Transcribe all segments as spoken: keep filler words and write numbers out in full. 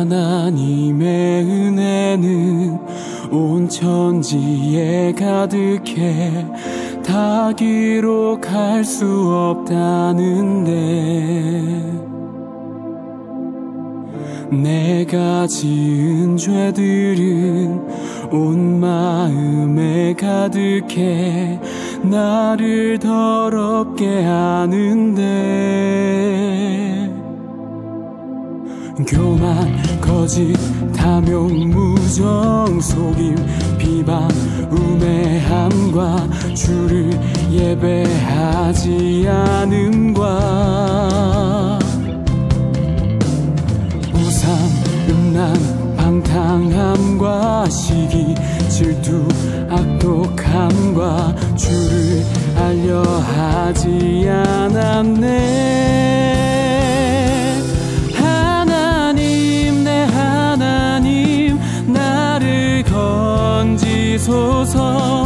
하나님의 은혜는 온 천지에 가득해 다 기록할 수 없다는데, 내가 지은 죄들은 온 마음에 가득해 나를 더럽게 하는데, 교만, 거짓, 탐욕, 무정, 속임, 비방, 우매함과 주를 예배하지 않음과 우상, 음란, 방탕함과 시기, 질투, 악독함과 주를 알려 하지 않았네. 하나님, 내 하나님, 나를 건지소서.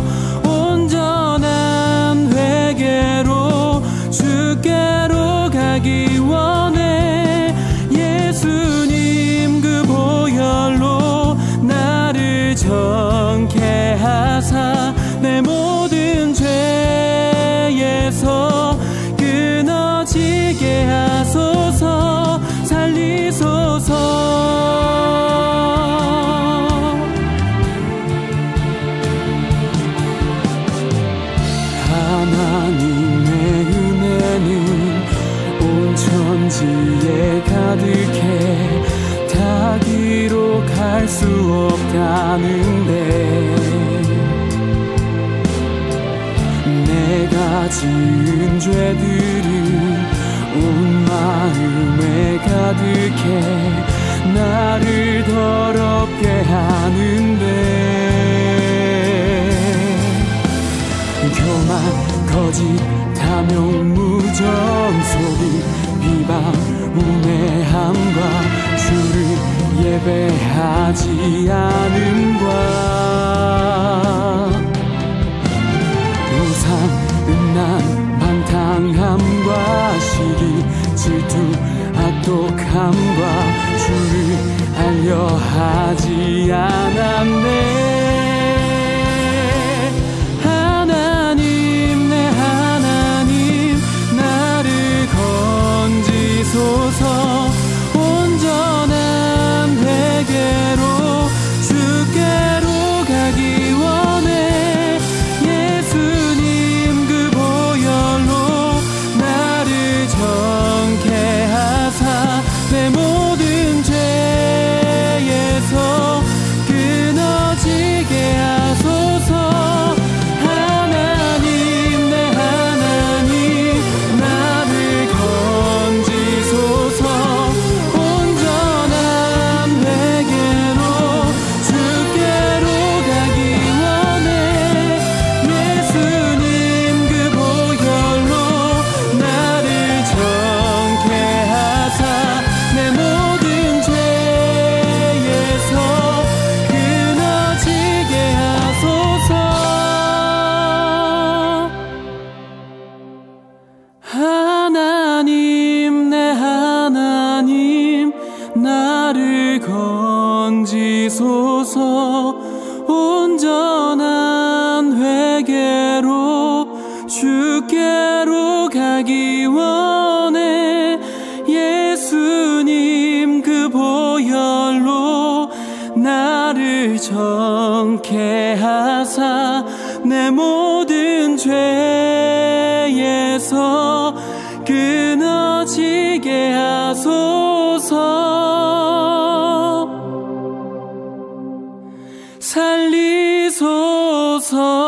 온전한 회개로 주께로 가기 원해. 예수님 그 보혈로 나를 정케 하사 내 모든 죄에서 끊어지게 하소서. 살리소서. 하나님의 은혜는 온 천지에 가득해 다 기록할 수 없다는데, 내가 지은 죄들은 온 마음에 가득해 나를 더럽게 하는데, 교만, 거짓, 탐욕, 무정, 속임, 비방, 우매함과 주를 예배하지 않음과 우상, 음란, 방탕함과 시기, 질투, 악독함과 주를 알려 하지 않았네. 하나님, 내 하나님, 나를 건지소서. 온전한 회개로 주께로 가기 원해. 예수님 그 보혈로 나를 정케 하사 내 모든 죄에서 끊어지게 하소서. 하나님, 내 하나님, 나를 건지소서. 온전한 회개로 주께로 가기 원해. 예수님 그 보혈로 나를 정케 하사 내 모든 죄에서 끊어지게 하소서. 하나님, 내 하나님, 나를 건지소서. 온전한 회개로 주께로 가기 원해. 예수님 그 보혈로 나를 정케 하사 내 모든 죄에서 끊어지게 하소서. 살리소서.